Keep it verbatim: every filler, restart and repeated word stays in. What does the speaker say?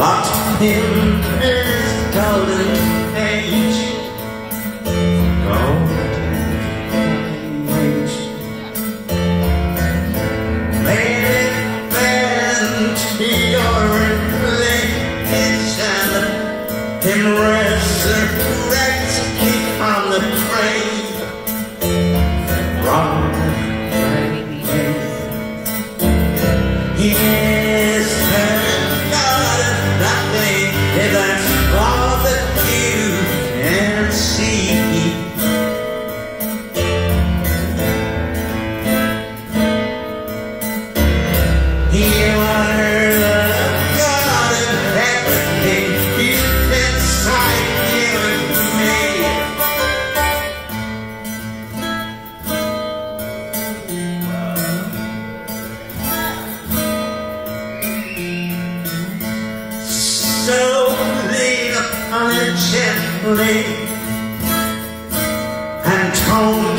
locked in his golden age. Golden age. Made it bend to your religion. Him resurrect from the grave. Wrong. He is the God of nothing. That's all that you can see. You are the God of everything. He's inside you and me. So lean upon it gently and tone